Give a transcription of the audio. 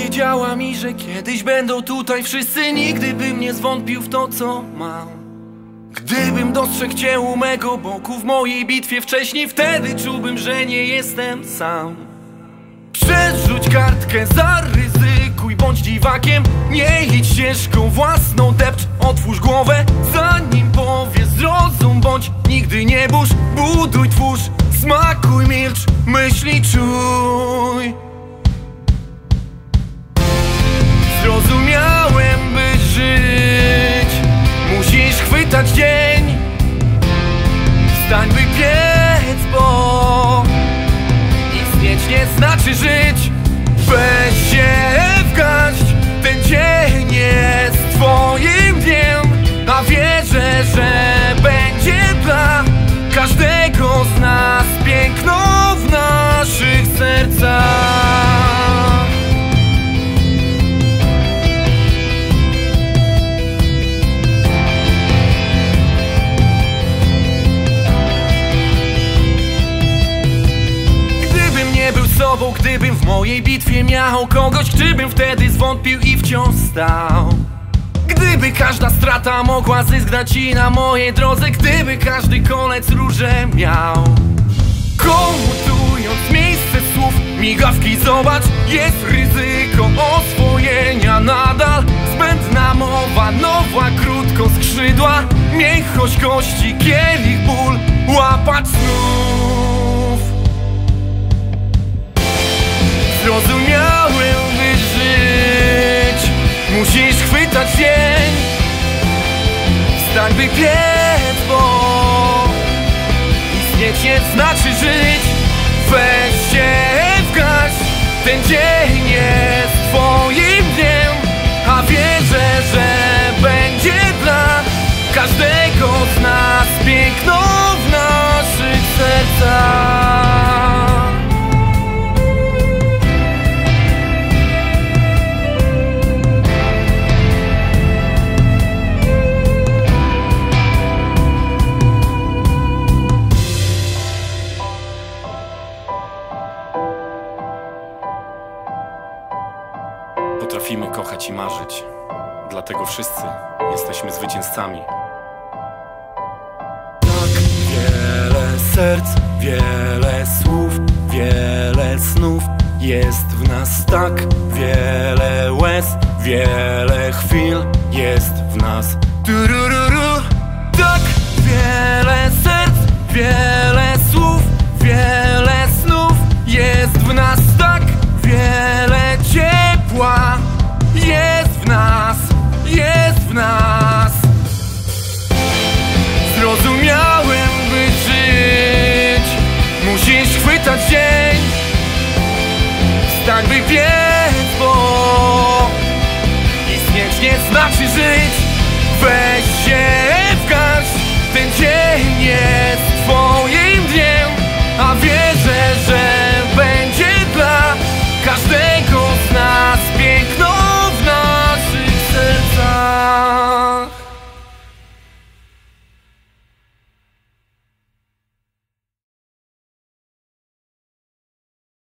Powiedziała mi, że kiedyś będą tutaj wszyscy. Nigdy bym nie zwątpił w to, co mam. Gdybym dostrzegł cię u mego boku w mojej bitwie wcześniej, wtedy czułbym, że nie jestem sam. Przerzuć kartkę, zaryzykuj, bądź dziwakiem. Nie idź ścieżką własną, depcz, otwórz głowę. Zanim powie zrozum, bądź nigdy nie burz. Buduj, twórz, smakuj, milcz, myśli, czuj. Zrozumiałem, by żyć musisz chwytać dzień. Wstań, by biec, bo istnieć nie znaczy żyć. Weź się w garść, ten dzień jest twoim dniem. A wierzę, że będzie dla każdego z nas piękno w naszych sercach. Sobą, gdybym w mojej bitwie miał kogoś, gdybym wtedy zwątpił i wciąż stał. Gdyby każda strata mogła zysk dać i na mojej drodze, gdyby każdy kolec róże miał. Komutując miejsce słów, migawki zobacz, jest ryzyko oswojenia nadal. Zbędna mowa, nowa krótko skrzydła, miękkość kości, kielich, ból, łapać znów. Zrozumiałem, by żyć musisz chwytać dzień. Wstań, by biec, bo istnieć nie znaczy żyć. Weź się w garść, ten dzień jest twoim dniem. A wierzę, że będzie dla każdego z nas piękno w naszych sercach. Potrafimy kochać i marzyć, dlatego wszyscy jesteśmy zwycięzcami. Tak wiele serc, wiele słów, wiele snów jest w nas, tak wiele łez, wiele chwil jest w nas. Turururu. Tak wiele serc, wiele słów, wiele snów jest w nas, tak wiele ciepła jest w nas, jest w nas. Zrozumiałem, by żyć musisz chwytać dzień. Wstań, by biec, bo istnieć nie znaczy żyć. Weź się w garść, ten dzień jest twoim dniem. A wiesz,